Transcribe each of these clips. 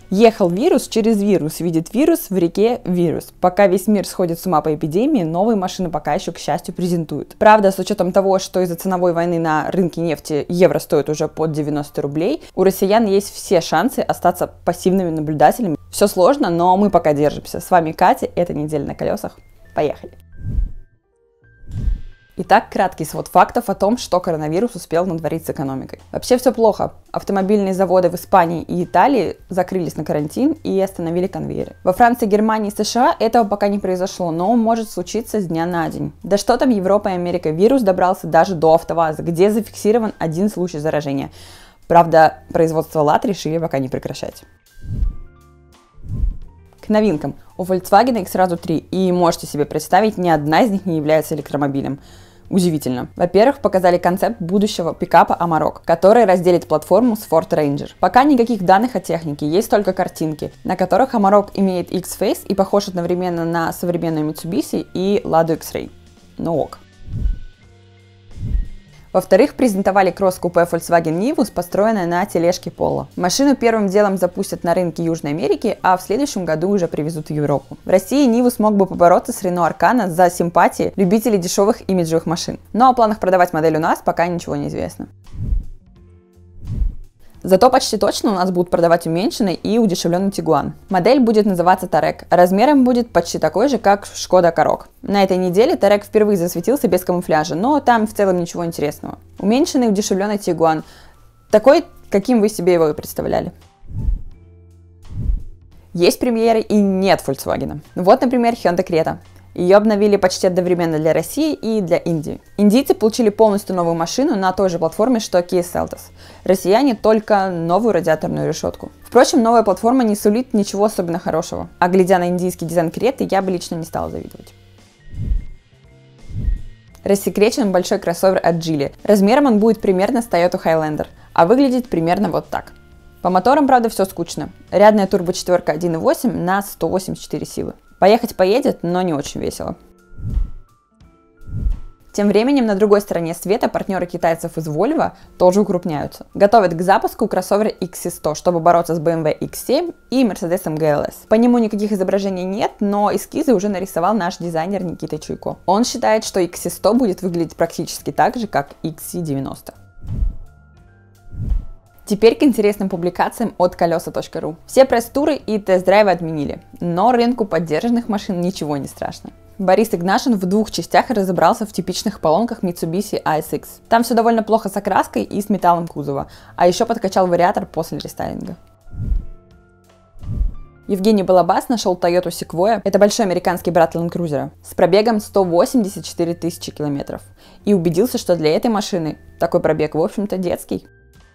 Ехал вирус через вирус, видит вирус в реке вирус. Пока весь мир сходит с ума по эпидемии, новые машины пока еще, к счастью, презентуют. Правда, с учетом того, что из-за ценовой войны на рынке нефти евро стоит уже под 90 рублей, у россиян есть все шансы остаться пассивными наблюдателями. Все сложно, но мы пока держимся. С вами Катя, это «Неделя на колесах». Поехали! Итак, краткий свод фактов о том, что коронавирус успел натворить с экономикой. Вообще все плохо. Автомобильные заводы в Испании и Италии закрылись на карантин и остановили конвейеры. Во Франции, Германии и США этого пока не произошло, но может случиться с дня на день. Да что там Европа и Америка, вирус добрался даже до АвтоВАЗа, где зафиксирован один случай заражения. Правда, производство лад решили пока не прекращать. К новинкам. У Volkswagen их сразу 3, и можете себе представить, ни одна из них не является электромобилем. Удивительно. Во-первых, показали концепт будущего пикапа Amarok, который разделит платформу с Ford Ranger. Пока никаких данных о технике, есть только картинки, на которых Amarok имеет X-Face и похож одновременно на современную Mitsubishi и Lada X-Ray. Ну ок. Во-вторых, презентовали кросс-купе Volkswagen Nivus, построенное на тележке Polo. Машину первым делом запустят на рынке Южной Америки, а в следующем году уже привезут в Европу. В России Nivus мог бы побороться с Renault Arcana за симпатии любителей дешевых имиджевых машин. Но о планах продавать модель у нас пока ничего не известно. Зато почти точно у нас будут продавать уменьшенный и удешевленный Tiguan. Модель будет называться Touareg, а размером будет почти такой же, как Skoda Karoq. На этой неделе Touareg впервые засветился без камуфляжа, но там в целом ничего интересного. Уменьшенный удешевленный Tiguan, такой, каким вы себе его и представляли. Есть премьеры и нет Volkswagen. Вот, например, Hyundai Creta. Ее обновили почти одновременно для России и для Индии. Индийцы получили полностью новую машину на той же платформе, что Kia Seltos. Россияне только новую радиаторную решетку. Впрочем, новая платформа не сулит ничего особенно хорошего. А глядя на индийский дизайн Креты, я бы лично не стала завидовать. Рассекречен большой кроссовер от Geely. Размером он будет примерно с Toyota Highlander, а выглядит примерно вот так. По моторам, правда, все скучно. Рядная турбо-четверка 1.8 на 184 силы. Поехать поедет, но не очень весело. Тем временем на другой стороне света партнеры китайцев из Volvo тоже укрупняются. Готовят к запуску кроссовер XC100, чтобы бороться с BMW X7 и Mercedes GLS. По нему никаких изображений нет, но эскизы уже нарисовал наш дизайнер Никита Чуйко. Он считает, что XC100 будет выглядеть практически так же, как XC90. Теперь к интересным публикациям от колеса.ру. Все пресс-туры и тест-драйвы отменили, но рынку поддержанных машин ничего не страшно. Борис Игнашин в 2 частях разобрался в типичных поломках Mitsubishi ASX. Там все довольно плохо с окраской и с металлом кузова, а еще подкачал вариатор после рестайлинга. Евгений Балабас нашел Toyota Sequoia, это большой американский брат Land Cruiser, с пробегом 184 тысячи километров, и убедился, что для этой машины такой пробег, в общем-то, детский.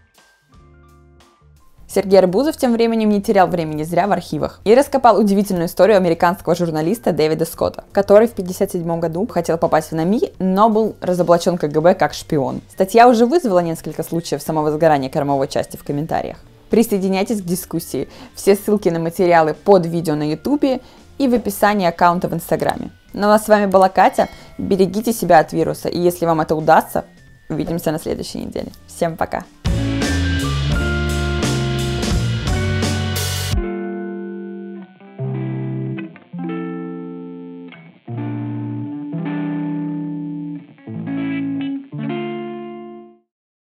Сергей Арбузов тем временем не терял времени зря в архивах и раскопал удивительную историю американского журналиста Дэвида Скотта, который в 1957 году хотел попасть в НАМИ, но был разоблачен КГБ как шпион. Статья уже вызвала несколько случаев самовозгорания кормовой части в комментариях. Присоединяйтесь к дискуссии. Все ссылки на материалы под видео на YouTube и в описании аккаунта в Инстаграме. Ну а с вами была Катя. Берегите себя от вируса, и если вам это удастся, увидимся на следующей неделе. Всем пока!